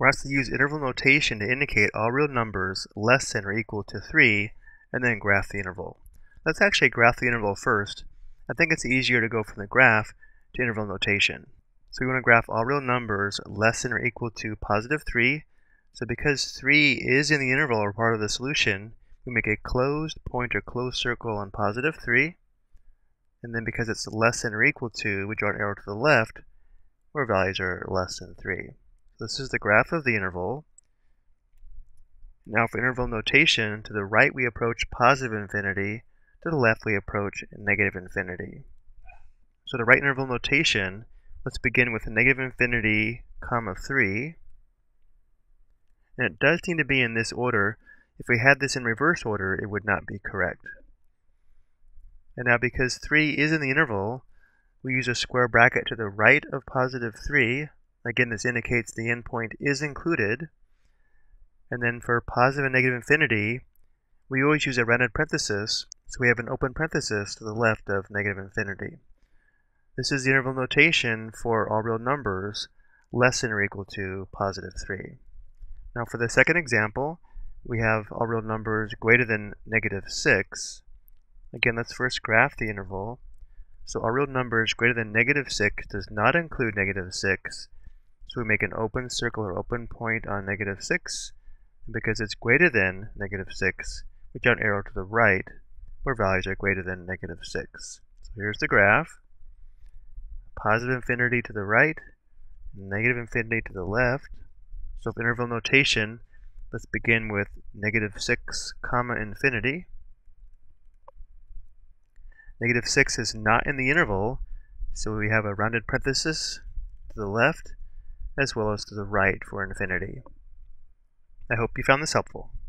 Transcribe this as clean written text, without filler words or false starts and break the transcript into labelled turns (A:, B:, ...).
A: We're asked to use interval notation to indicate all real numbers less than or equal to 3, and then graph the interval. Let's actually graph the interval first. I think it's easier to go from the graph to interval notation. So we want to graph all real numbers less than or equal to positive 3. So because 3 is in the interval or part of the solution, we make a closed point or closed circle on positive 3. And then because it's less than or equal to, we draw an arrow to the left where values are less than 3. So this is the graph of the interval. Now for interval notation, to the right we approach positive infinity, to the left we approach negative infinity. So to write interval notation, let's begin with negative infinity, comma 3. And it does need to be in this order. If we had this in reverse order, it would not be correct. And now because 3 is in the interval, we use a square bracket to the right of positive 3. Again, this indicates the endpoint is included. And then for positive and negative infinity, we always use a rounded parenthesis, so we have an open parenthesis to the left of negative infinity. This is the interval notation for all real numbers less than or equal to positive 3. Now for the second example, we have all real numbers greater than negative 6. Again, let's first graph the interval. So all real numbers greater than negative 6 does not include negative 6. So we make an open circle or open point on negative 6. And because it's greater than negative 6, we draw an arrow to the right where values are greater than negative 6. So here's the graph. Positive infinity to the right, negative infinity to the left. So for interval notation, let's begin with negative 6, comma infinity. Negative 6 is not in the interval, so we have a rounded parenthesis to the left as well as to the right for infinity. I hope you found this helpful.